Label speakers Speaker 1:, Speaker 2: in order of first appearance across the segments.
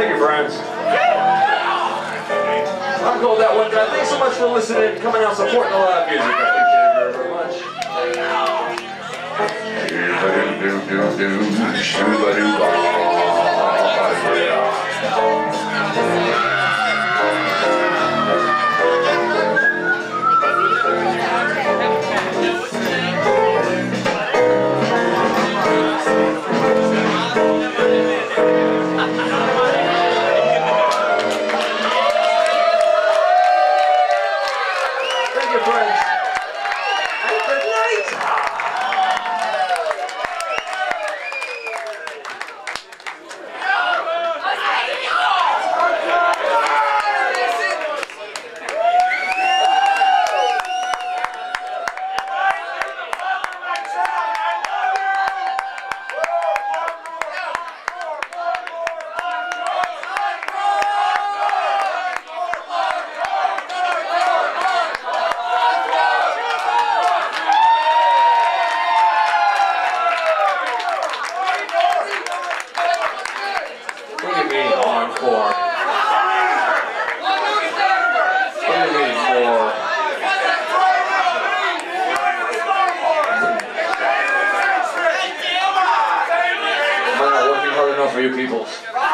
Speaker 1: Thank you, friends. I'll call that one down. Thanks so much for listening, coming out, supporting the live music. I appreciate it very, very much. For you peoples.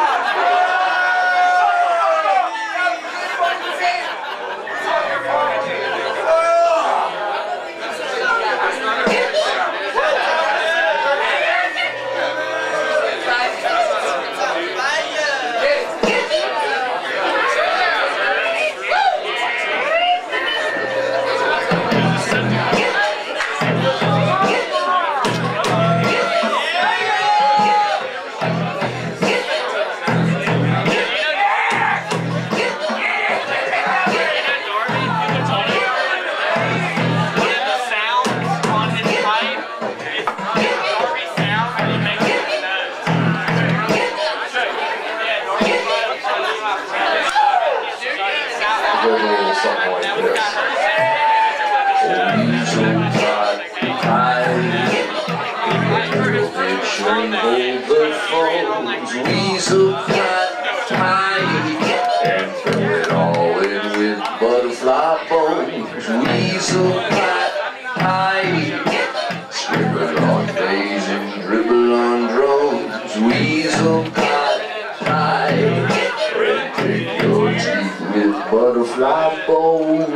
Speaker 1: Weasel Potpie, and throw it all in with butterfly bones. Weasel Potpie, scribble on days and dribble on drones. Weasel Potpie, and take your teeth with butterfly bones.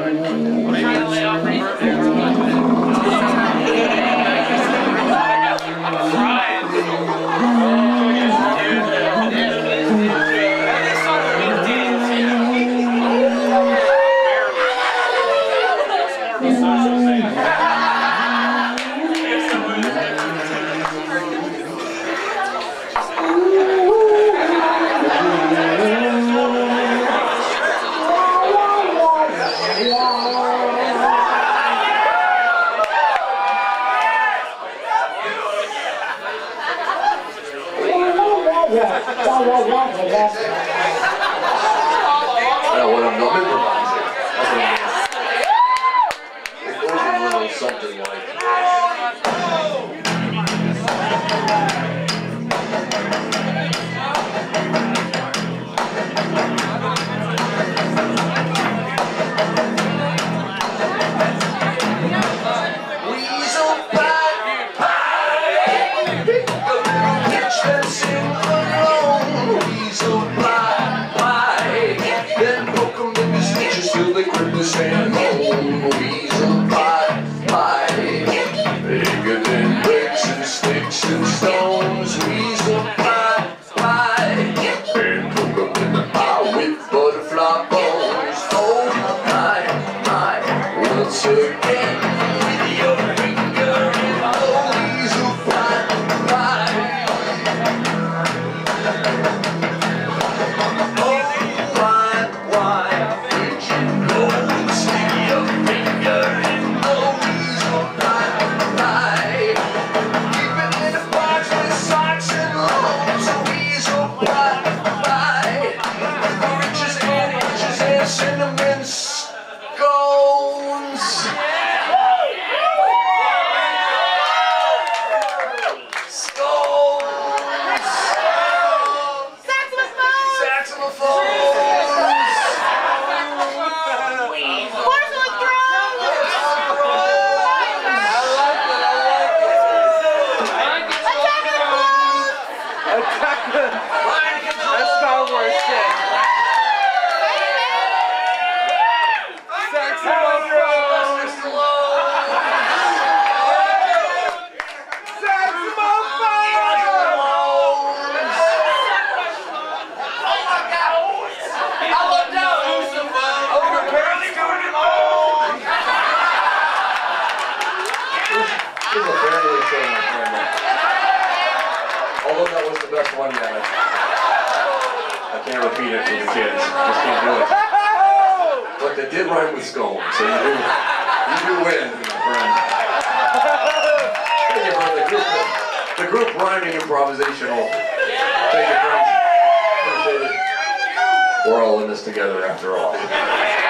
Speaker 1: What I'm not improvising. It goes a little something like Weasel Potpie, pick up the bitch that's in alone. Weasel Potpie, then poke them in the stitches till they grip the sand home. Weasel Potpie, bigger than bricks and sticks and stones. Weasel Potpie, and poke them in the eye with butterfly bones. Oh my, once again with your finger in the Weasel Potpie. Cinnamon scones. Scones. Saxophone. Saxophones!
Speaker 2: Porcelain drums!
Speaker 1: I like it.
Speaker 2: Attack of the Clones!
Speaker 3: Attack the... That's Star Wars shit. Saxophone!
Speaker 1: Although that was the best one yet, I can't repeat it for the kids. Just can't do it. But they did rhyme with scone, so you do win, my friend. Thank you for the group rhyming improvisational. Thank you, friends. Appreciate it. We're all in this together after all.